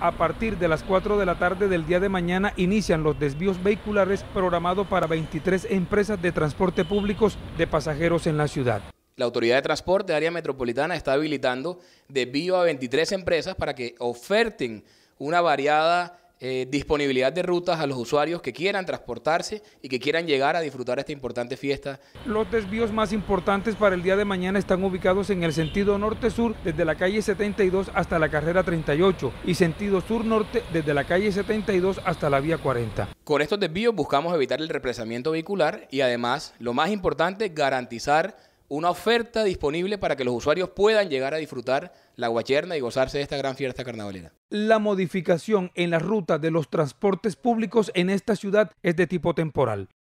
A partir de las 4 de la tarde del día de mañana inician los desvíos vehiculares programados para 23 empresas de transporte públicos de pasajeros en la ciudad. La Autoridad de Transporte de Área Metropolitana está habilitando desvío a 23 empresas para que oferten una variada disponibilidad de rutas a los usuarios que quieran transportarse y que quieran llegar a disfrutar esta importante fiesta. Los desvíos más importantes para el día de mañana están ubicados en el sentido norte-sur desde la calle 72 hasta la carrera 38 y sentido sur-norte desde la calle 72 hasta la vía 40. Con estos desvíos buscamos evitar el represamiento vehicular y además, lo más importante, garantizar una oferta disponible para que los usuarios puedan llegar a disfrutar la Guacherna y gozarse de esta gran fiesta carnavalera. La modificación en la ruta de los transportes públicos en esta ciudad es de tipo temporal.